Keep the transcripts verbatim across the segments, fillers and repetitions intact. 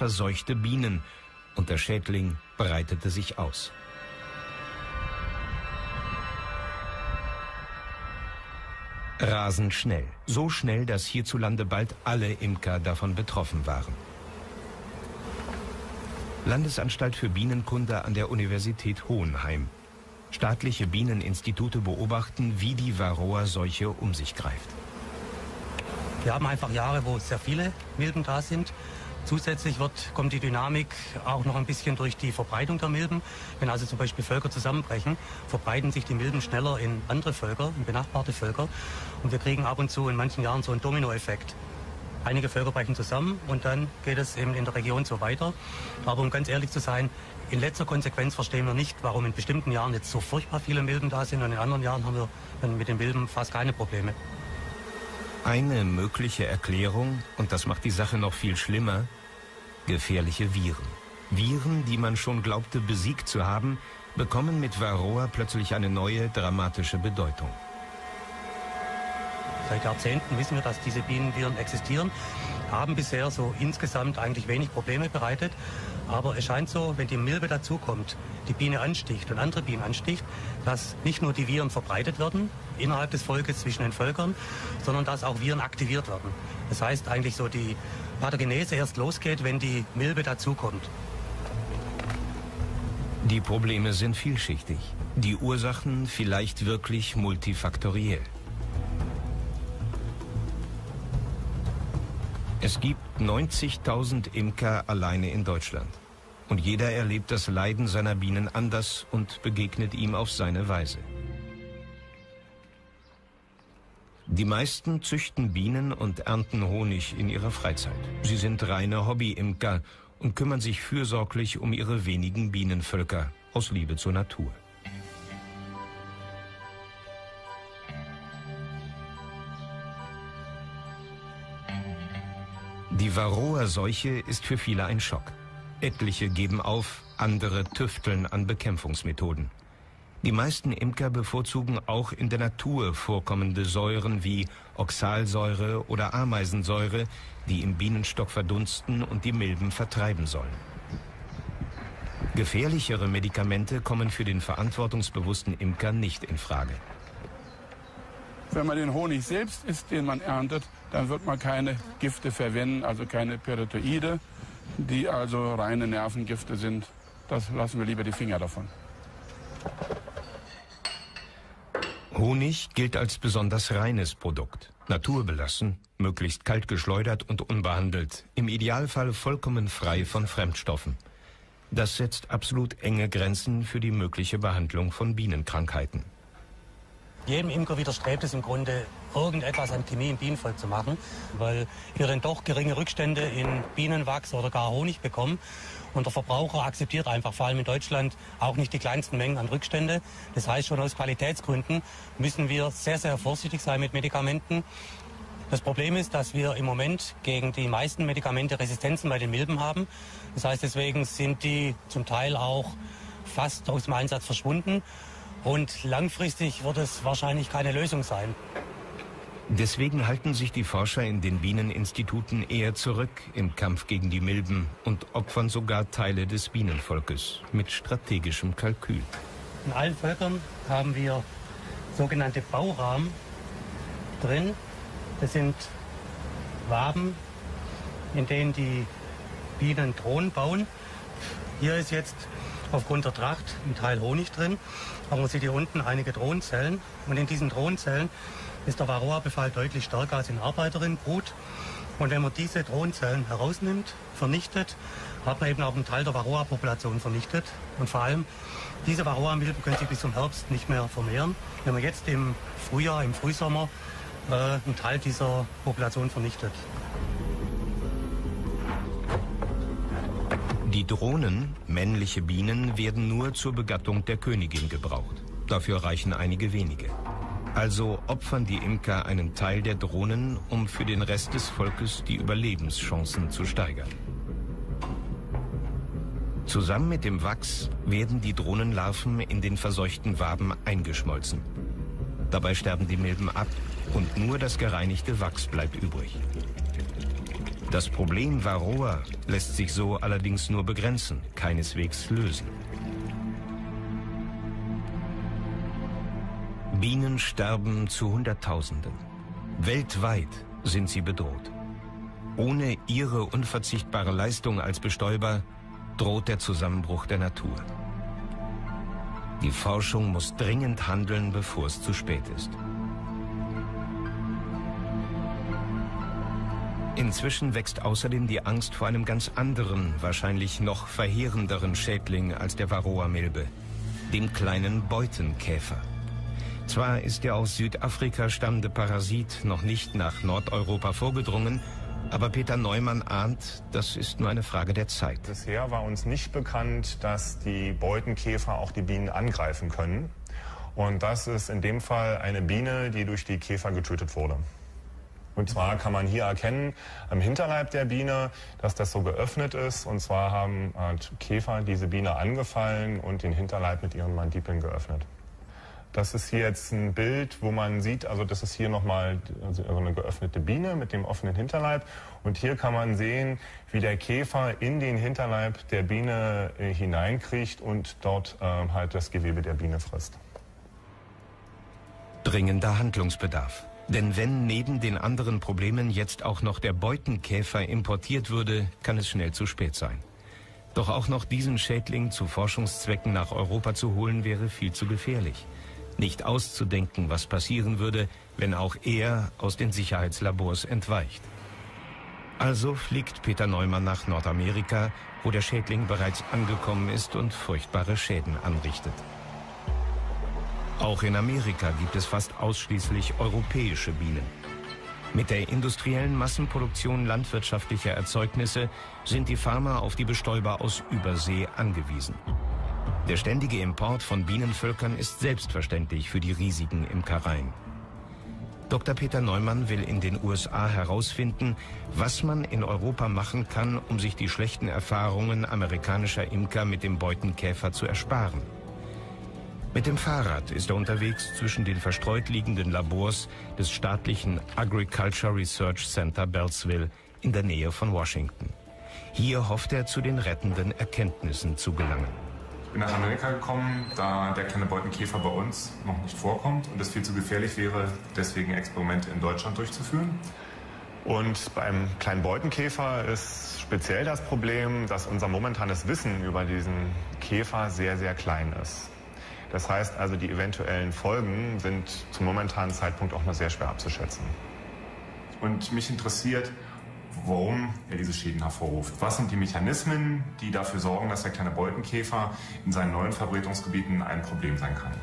verseuchte Bienen und der Schädling breitete sich aus. Rasend schnell, so schnell, dass hierzulande bald alle Imker davon betroffen waren. Landesanstalt für Bienenkunde an der Universität Hohenheim. Staatliche Bieneninstitute beobachten, wie die Varroa-Seuche um sich greift. Wir haben einfach Jahre, wo sehr viele Milben da sind. Zusätzlich wird, kommt die Dynamik auch noch ein bisschen durch die Verbreitung der Milben. Wenn also zum Beispiel Völker zusammenbrechen, verbreiten sich die Milben schneller in andere Völker, in benachbarte Völker. Und wir kriegen ab und zu in manchen Jahren so einen Dominoeffekt. Einige Völker brechen zusammen und dann geht es eben in der Region so weiter. Aber um ganz ehrlich zu sein, in letzter Konsequenz verstehen wir nicht, warum in bestimmten Jahren jetzt so furchtbar viele Milben da sind und in anderen Jahren haben wir dann mit den Milben fast keine Probleme. Eine mögliche Erklärung, und das macht die Sache noch viel schlimmer, gefährliche Viren. Viren, die man schon glaubte besiegt zu haben, bekommen mit Varroa plötzlich eine neue, dramatische Bedeutung. Seit Jahrzehnten wissen wir, dass diese Bienenviren existieren, haben bisher so insgesamt eigentlich wenig Probleme bereitet. Aber es scheint so, wenn die Milbe dazukommt, die Biene ansticht und andere Bienen ansticht, dass nicht nur die Viren verbreitet werden innerhalb des Volkes zwischen den Völkern, sondern dass auch Viren aktiviert werden. Das heißt eigentlich so, die Pathogenese erst losgeht, wenn die Milbe dazukommt. Die Probleme sind vielschichtig. Die Ursachen vielleicht wirklich multifaktoriell. Es gibt neunzigtausend Imker alleine in Deutschland. Und jeder erlebt das Leiden seiner Bienen anders und begegnet ihm auf seine Weise. Die meisten züchten Bienen und ernten Honig in ihrer Freizeit. Sie sind reine Hobby-Imker und kümmern sich fürsorglich um ihre wenigen Bienenvölker aus Liebe zur Natur. Die Varroa-Seuche ist für viele ein Schock. Etliche geben auf, andere tüfteln an Bekämpfungsmethoden. Die meisten Imker bevorzugen auch in der Natur vorkommende Säuren wie Oxalsäure oder Ameisensäure, die im Bienenstock verdunsten und die Milben vertreiben sollen. Gefährlichere Medikamente kommen für den verantwortungsbewussten Imker nicht in Frage. Wenn man den Honig selbst isst, den man erntet, dann wird man keine Gifte verwenden, also keine Pyrethroide, die also reine Nervengifte sind. Das lassen wir lieber die Finger davon. Honig gilt als besonders reines Produkt. Naturbelassen, möglichst kalt geschleudert und unbehandelt, im Idealfall vollkommen frei von Fremdstoffen. Das setzt absolut enge Grenzen für die mögliche Behandlung von Bienenkrankheiten. Jedem Imker widerstrebt es im Grunde, irgendetwas an Chemie im Bienenvolk zu machen, weil wir dann doch geringe Rückstände in Bienenwachs oder gar Honig bekommen. Und der Verbraucher akzeptiert einfach, vor allem in Deutschland, auch nicht die kleinsten Mengen an Rückstände. Das heißt, schon aus Qualitätsgründen müssen wir sehr, sehr vorsichtig sein mit Medikamenten. Das Problem ist, dass wir im Moment gegen die meisten Medikamente Resistenzen bei den Milben haben. Das heißt, deswegen sind die zum Teil auch fast aus dem Einsatz verschwunden. Und langfristig wird es wahrscheinlich keine Lösung sein. Deswegen halten sich die Forscher in den Bieneninstituten eher zurück im Kampf gegen die Milben und opfern sogar Teile des Bienenvolkes mit strategischem Kalkül. In allen Völkern haben wir sogenannte Baurahmen drin. Das sind Waben, in denen die Bienen Drohnen bauen. Hier ist jetzt aufgrund der Tracht ein Teil Honig drin, aber man sieht hier unten einige Drohnenzellen. Und in diesen Drohnenzellen ist der Varroa-Befall deutlich stärker als in Arbeiterinnenbrut. Und wenn man diese Drohnenzellen herausnimmt, vernichtet, hat man eben auch einen Teil der Varroa-Population vernichtet. Und vor allem, diese Varroa-Milben können sich bis zum Herbst nicht mehr vermehren. Wenn man jetzt im Frühjahr, im Frühsommer äh, einen Teil dieser Population vernichtet. Die Drohnen, männliche Bienen, werden nur zur Begattung der Königin gebraucht. Dafür reichen einige wenige. Also opfern die Imker einen Teil der Drohnen, um für den Rest des Volkes die Überlebenschancen zu steigern. Zusammen mit dem Wachs werden die Drohnenlarven in den verseuchten Waben eingeschmolzen. Dabei sterben die Milben ab und nur das gereinigte Wachs bleibt übrig. Das Problem Varroa lässt sich so allerdings nur begrenzen, keineswegs lösen. Bienen sterben zu Hunderttausenden. Weltweit sind sie bedroht. Ohne ihre unverzichtbare Leistung als Bestäuber droht der Zusammenbruch der Natur. Die Forschung muss dringend handeln, bevor es zu spät ist. Inzwischen wächst außerdem die Angst vor einem ganz anderen, wahrscheinlich noch verheerenderen Schädling als der Varroa-Milbe, dem kleinen Beutenkäfer. Zwar ist der aus Südafrika stammende Parasit noch nicht nach Nordeuropa vorgedrungen, aber Peter Neumann ahnt, das ist nur eine Frage der Zeit. Bisher war uns nicht bekannt, dass die Beutenkäfer auch die Bienen angreifen können. Und das ist in dem Fall eine Biene, die durch die Käfer getötet wurde. Und zwar kann man hier erkennen am Hinterleib der Biene, dass das so geöffnet ist. Und zwar haben Käfer diese Biene angefallen und den Hinterleib mit ihren Mandibeln geöffnet. Das ist hier jetzt ein Bild, wo man sieht, also das ist hier nochmal also eine geöffnete Biene mit dem offenen Hinterleib. Und hier kann man sehen, wie der Käfer in den Hinterleib der Biene äh, hineinkriecht und dort äh, halt das Gewebe der Biene frisst. Dringender Handlungsbedarf. Denn wenn neben den anderen Problemen jetzt auch noch der Beutenkäfer importiert würde, kann es schnell zu spät sein. Doch auch noch diesen Schädling zu Forschungszwecken nach Europa zu holen, wäre viel zu gefährlich. Nicht auszudenken, was passieren würde, wenn auch er aus den Sicherheitslabors entweicht. Also fliegt Peter Neumann nach Nordamerika, wo der Schädling bereits angekommen ist und furchtbare Schäden anrichtet. Auch in Amerika gibt es fast ausschließlich europäische Bienen. Mit der industriellen Massenproduktion landwirtschaftlicher Erzeugnisse sind die Farmer auf die Bestäuber aus Übersee angewiesen. Der ständige Import von Bienenvölkern ist selbstverständlich für die riesigen Imkereien. Doktor Peter Neumann will in den U S A herausfinden, was man in Europa machen kann, um sich die schlechten Erfahrungen amerikanischer Imker mit dem Beutenkäfer zu ersparen. Mit dem Fahrrad ist er unterwegs zwischen den verstreut liegenden Labors des staatlichen Agriculture Research Center Beltsville in der Nähe von Washington. Hier hofft er, zu den rettenden Erkenntnissen zu gelangen. Ich bin nach Amerika gekommen, da der kleine Beutenkäfer bei uns noch nicht vorkommt und es viel zu gefährlich wäre, deswegen Experimente in Deutschland durchzuführen. Und beim kleinen Beutenkäfer ist speziell das Problem, dass unser momentanes Wissen über diesen Käfer sehr, sehr klein ist. Das heißt also, die eventuellen Folgen sind zum momentanen Zeitpunkt auch noch sehr schwer abzuschätzen. Und mich interessiert, warum er diese Schäden hervorruft. Was sind die Mechanismen, die dafür sorgen, dass der kleine Beutenkäfer in seinen neuen Verbreitungsgebieten ein Problem sein kann?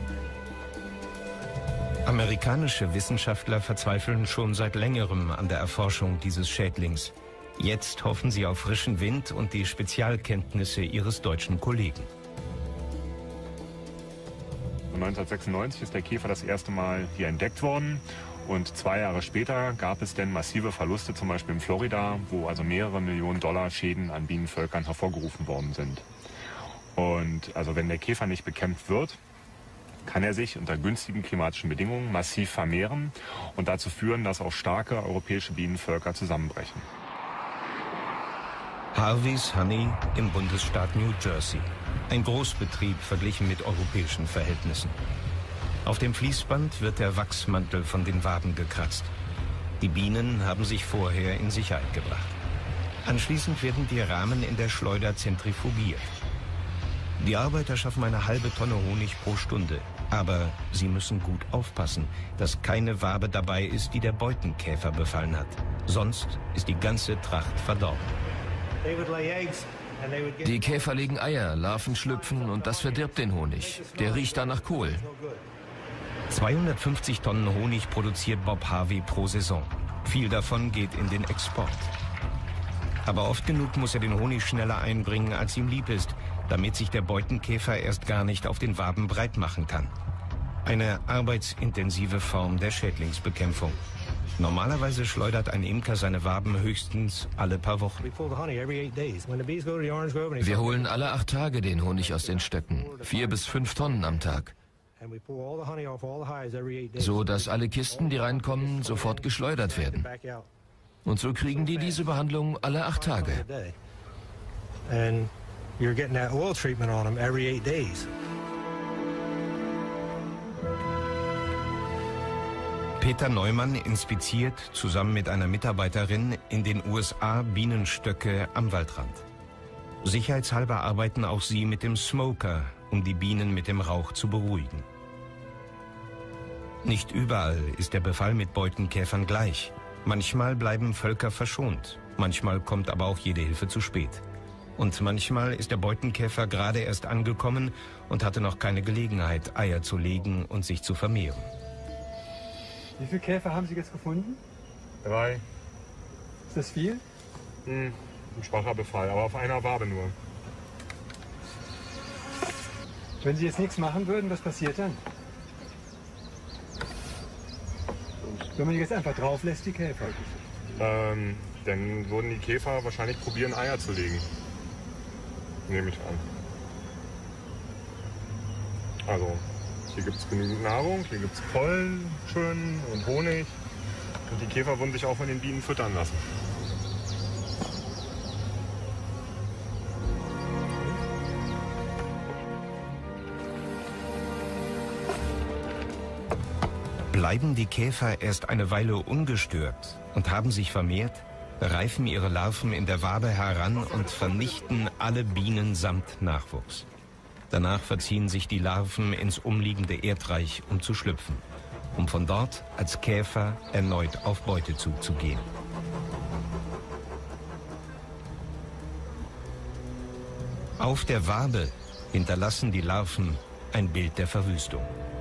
Amerikanische Wissenschaftler verzweifeln schon seit längerem an der Erforschung dieses Schädlings. Jetzt hoffen sie auf frischen Wind und die Spezialkenntnisse ihres deutschen Kollegen. neunzehnhundertsechsundneunzig ist der Käfer das erste Mal hier entdeckt worden. Und zwei Jahre später gab es dann massive Verluste, zum Beispiel in Florida, wo also mehrere Millionen Dollar Schäden an Bienenvölkern hervorgerufen worden sind. Und also wenn der Käfer nicht bekämpft wird, kann er sich unter günstigen klimatischen Bedingungen massiv vermehren und dazu führen, dass auch starke europäische Bienenvölker zusammenbrechen. Harvey's Honey im Bundesstaat New Jersey. Ein Großbetrieb verglichen mit europäischen Verhältnissen. Auf dem Fließband wird der Wachsmantel von den Waben gekratzt. Die Bienen haben sich vorher in Sicherheit gebracht. Anschließend werden die Rahmen in der Schleuder zentrifugiert. Die Arbeiter schaffen eine halbe Tonne Honig pro Stunde. Aber sie müssen gut aufpassen, dass keine Wabe dabei ist, die der Beutenkäfer befallen hat. Sonst ist die ganze Tracht verdorben. Die Käfer legen Eier, Larven schlüpfen und das verdirbt den Honig. Der riecht dann nach Kohl. zweihundertfünfzig Tonnen Honig produziert Bob Harvey pro Saison. Viel davon geht in den Export. Aber oft genug muss er den Honig schneller einbringen, als ihm lieb ist, damit sich der Beutenkäfer erst gar nicht auf den Waben breit machen kann. Eine arbeitsintensive Form der Schädlingsbekämpfung. Normalerweise schleudert ein Imker seine Waben höchstens alle paar Wochen. Wir holen alle acht Tage den Honig aus den Stöcken. Vier bis fünf Tonnen am Tag. So dass alle Kisten, die reinkommen, sofort geschleudert werden. Und so kriegen die diese Behandlung alle acht Tage. And you're getting that oil treatment on them every eight days. Peter Neumann inspiziert zusammen mit einer Mitarbeiterin in den U S A Bienenstöcke am Waldrand. Sicherheitshalber arbeiten auch sie mit dem Smoker, um die Bienen mit dem Rauch zu beruhigen. Nicht überall ist der Befall mit Beutenkäfern gleich. Manchmal bleiben Völker verschont, manchmal kommt aber auch jede Hilfe zu spät. Und manchmal ist der Beutenkäfer gerade erst angekommen und hatte noch keine Gelegenheit, Eier zu legen und sich zu vermehren. Wie viele Käfer haben Sie jetzt gefunden? Drei. Ist das viel? Hm, ein schwacher Befall, aber auf einer Wabe nur. Wenn Sie jetzt nichts machen würden, was passiert dann? Wenn man die jetzt einfach drauf lässt, die Käfer? Ähm, dann würden die Käfer wahrscheinlich probieren, Eier zu legen. Nehme ich an. Also, hier gibt es genügend Nahrung, hier gibt es Pollen schön und Honig. Und die Käfer würden sich auch von den Bienen füttern lassen. Bleiben die Käfer erst eine Weile ungestört und haben sich vermehrt, reifen ihre Larven in der Wabe heran und vernichten alle Bienen samt Nachwuchs. Danach verziehen sich die Larven ins umliegende Erdreich, um zu schlüpfen, um von dort als Käfer erneut auf Beutezug zu gehen. Auf der Wabe hinterlassen die Larven ein Bild der Verwüstung.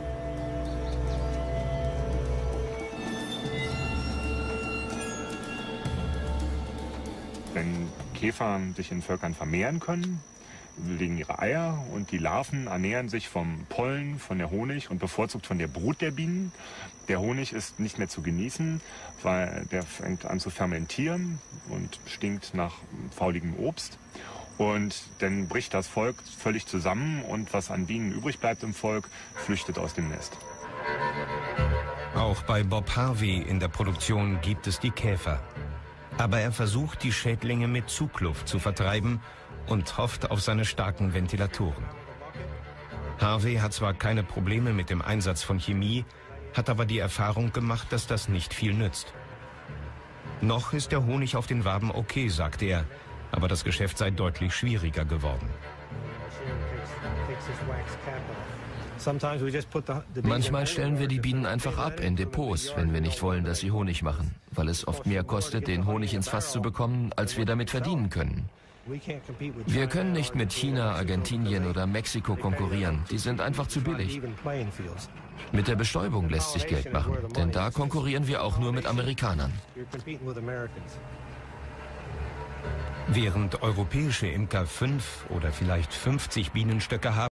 Wenn Käfer sich in Völkern vermehren können, legen ihre Eier und die Larven ernähren sich vom Pollen, von der Honig und bevorzugt von der Brut der Bienen. Der Honig ist nicht mehr zu genießen, weil der fängt an zu fermentieren und stinkt nach fauligem Obst. Und dann bricht das Volk völlig zusammen und was an Bienen übrig bleibt im Volk, flüchtet aus dem Nest. Auch bei Bob Harvey in der Produktion gibt es die Käfer. Aber er versucht, die Schädlinge mit Zugluft zu vertreiben und hofft auf seine starken Ventilatoren. Harvey hat zwar keine Probleme mit dem Einsatz von Chemie, hat aber die Erfahrung gemacht, dass das nicht viel nützt. Noch ist der Honig auf den Waben okay, sagt er, aber das Geschäft sei deutlich schwieriger geworden. Manchmal stellen wir die Bienen einfach ab in Depots, wenn wir nicht wollen, dass sie Honig machen, weil es oft mehr kostet, den Honig ins Fass zu bekommen, als wir damit verdienen können. Wir können nicht mit China, Argentinien oder Mexiko konkurrieren, die sind einfach zu billig. Mit der Bestäubung lässt sich Geld machen, denn da konkurrieren wir auch nur mit Amerikanern. Während europäische Imker fünf oder vielleicht fünfzig Bienenstöcke haben,